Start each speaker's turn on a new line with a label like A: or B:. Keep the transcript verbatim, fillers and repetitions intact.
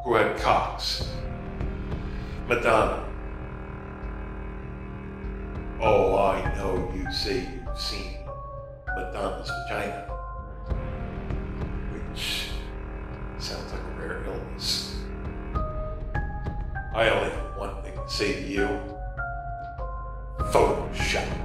A: who had cocks. Madonna. Oh, I know you say you've seen Madonna's vagina, which sounds like a rare illness. I only have one thing to say to you. Photoshop.